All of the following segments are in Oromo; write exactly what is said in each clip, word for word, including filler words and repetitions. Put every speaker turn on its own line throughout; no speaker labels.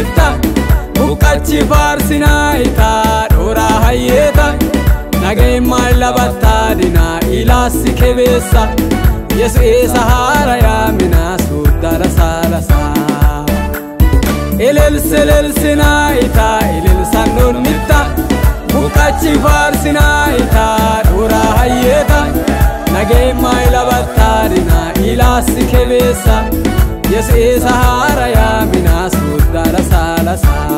mitta buqqachi faarsinaa itaa dhoora hayyeeta nagee maayila battaadina ilaasi kebeessa yesu eessa haara yaamina suuddara saalasaa ililsi ililsinaa itaa ililsannoon mitta buqqachi faarsinaa itaa dhoora hayyeeta nagee maayila battaadina ilaasi kebeessa yesu eessa haara yaamina suuddara saalasaa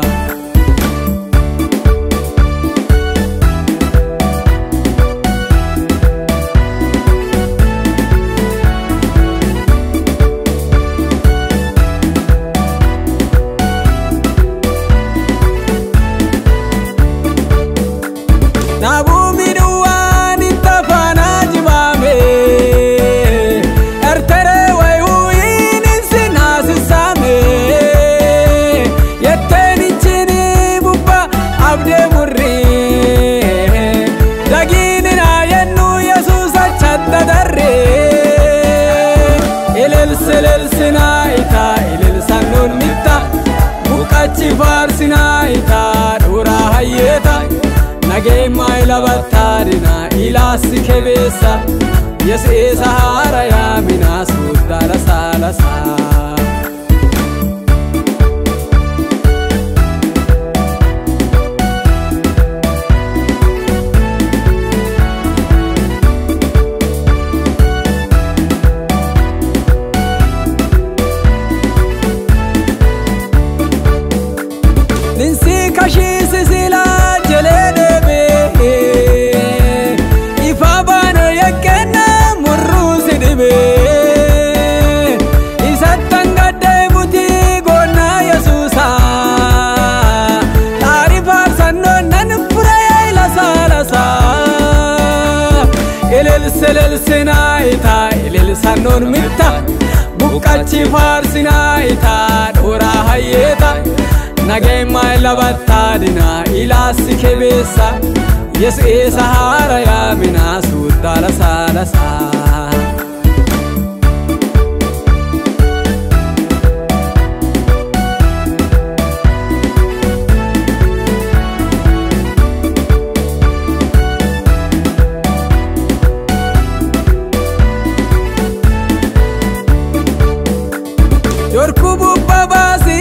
ililsinaa itaa ililsannoon mitta buqqachi faarsinaa itaa dhoora hayyeeta nagee maayila battaadina ilaasi kebeessa yesu eessa haara yaamina suuddara saalasaa ninsi kashiisi silaa jeleedebe ifa baana yakkenna murruusi dhibe isattan gaddee butii goonnaa yesuusa taari faarsannoon nan furee lasaalasa ililsi ililsinaa itaa ililsannoon mitta buqqachi faarsinaa itaa dhoora hayyeeta nagee maayila battaadina ilaasi kebeessa yesu eessa haara yaamina suuddara saalasaa yorku bubba baasii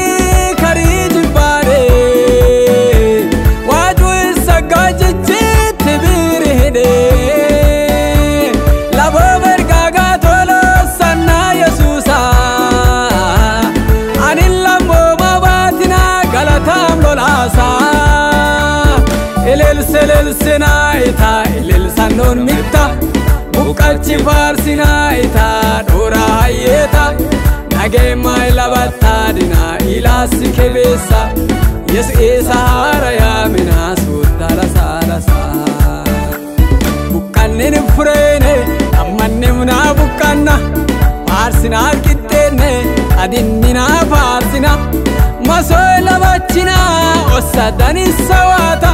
ililsi ililsinaa itaa ililsannoon mitta buqqachi faarsinaa itaa dhoora hayyeeta nagee maayila battaadina ilaasi kebeessa yesu eessa haara yaamina suuddara saalasaa buqqannin fureene ammannemnaa buqqanna faarsinaa qixxeenne adinninaa faarsina masoo labachinaa ossadanissa waata